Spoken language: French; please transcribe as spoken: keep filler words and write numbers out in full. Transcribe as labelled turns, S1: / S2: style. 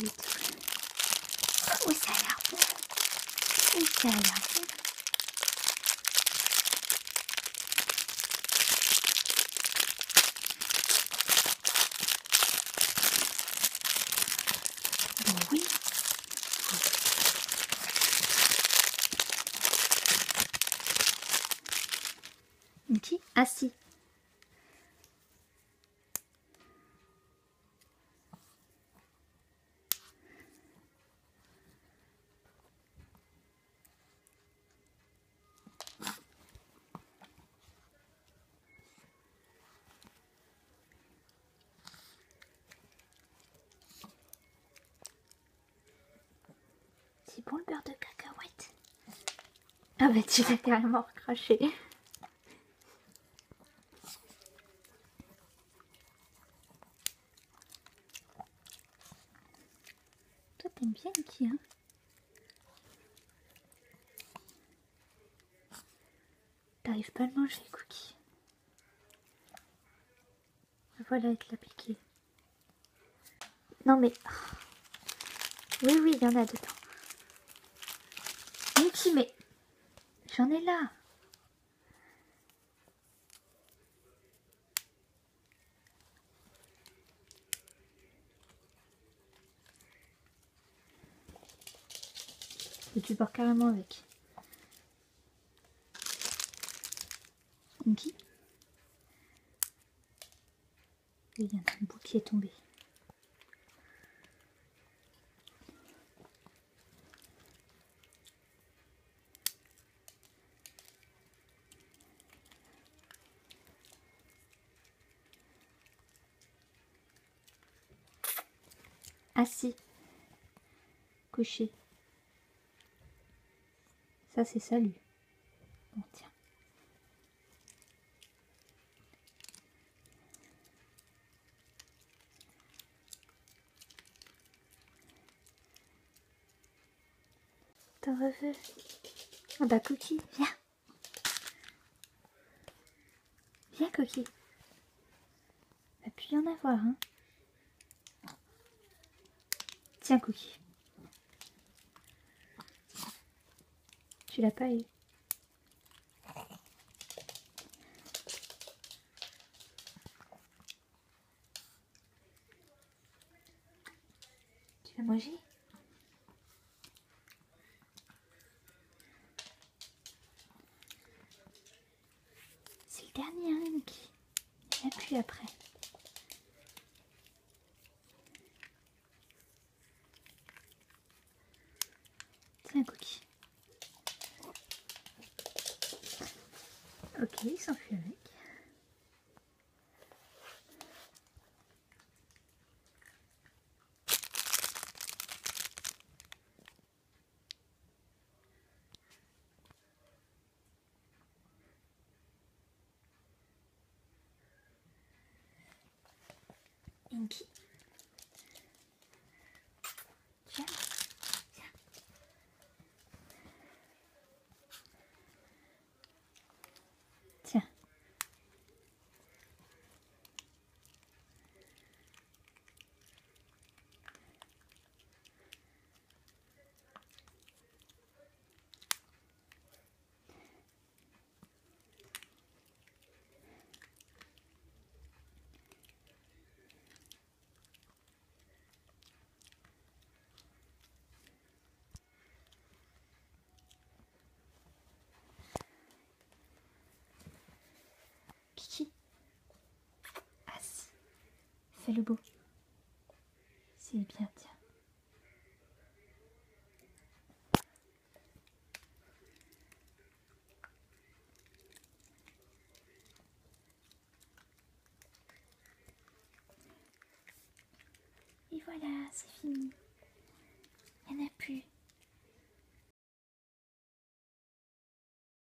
S1: vite. Oui, ça a l'air bon. Oui, ça a l'air bon. Bon, oui. Qui? Ah si. C'est bon le beurre de cacahuète. Ah bah tu l'as carrément recraché. Toi t'aimes bien qui hein? T'arrives pas à le manger, Cookie. Voilà, il te l'a piqué. Non mais... Oui, oui, il y en a dedans. Mickey, mais... J'en ai là. Et tu pars carrément avec. Mickey. Il y a un bout qui est tombé. Assis. Couché. Ça c'est salut. Bon tiens. T'en veux? Ah bah Cookie, viens. Viens Cookie. Va plus y en avoir hein. Tiens Cookie. Tu l'as pas eu. Tu l'as mangé? C'est le dernier hein Mickey. Il n'y en a plus après. Tiens Cookie. Ok, il s'enfuit avec. Inky. Viens. Viens. Tiens. Kiki. Assis. Fais le beau. C'est bien, tiens. Et voilà, c'est fini. Il n'y en a plus.